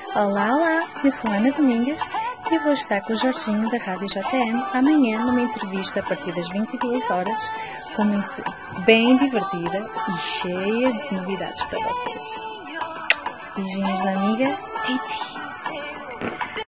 Olá, olá, eu sou Ana Domingas e eu vou estar com o Jorginho da Rádio JM amanhã numa entrevista a partir das 22 horas, bem divertida e cheia de novidades para vocês. Beijinhos da amiga Katie.